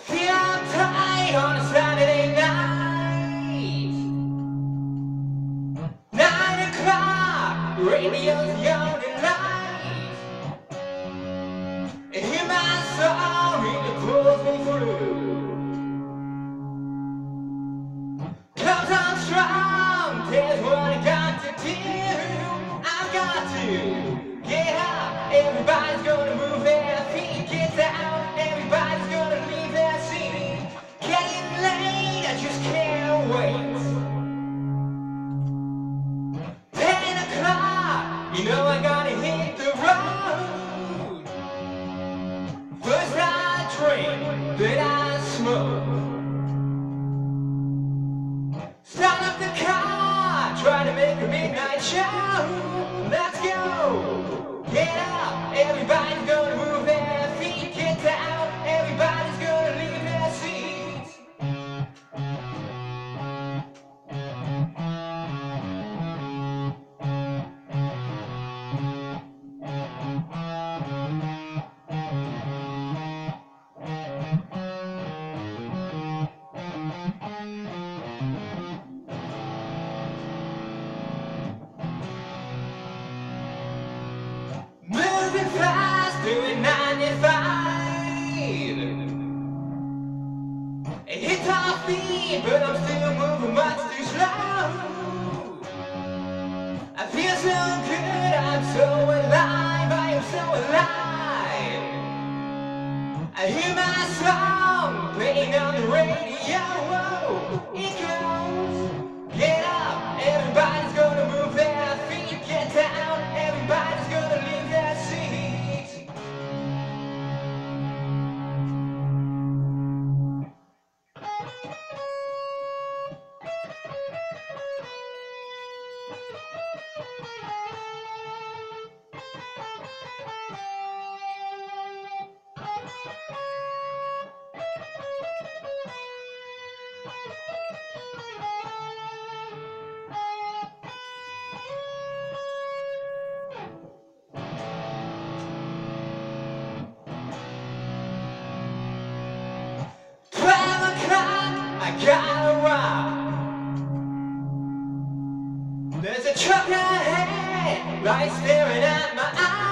feel I'm tired on a Saturday night. 9 o'clock, radio's the only light. Hear my song, it pulls me through. Comes on strong, there's what I got to do. I've got to get up, everybody's gonna move their feet. Get out, everybody's gonna leave their seat. Getting late, I just can't wait. 10 o'clock, you know I gotta hit the road. First I drink, then I smoke. Start up the car, try to make a midnight show. Let's go! Get up, everybody's gonna move their feet. Get out, everybody's gonna leave their seats. Moving fast, doing 95. It hits off feet, but I'm still moving much too slow. I feel so good, I'm so alive, I am so alive. I hear my song playing on the radio. It goes, get up, everybody's gonna move their feet. Get down, everybody's gonna leave their seats. I gotta rock. There's a truck ahead, right staring at my eyes.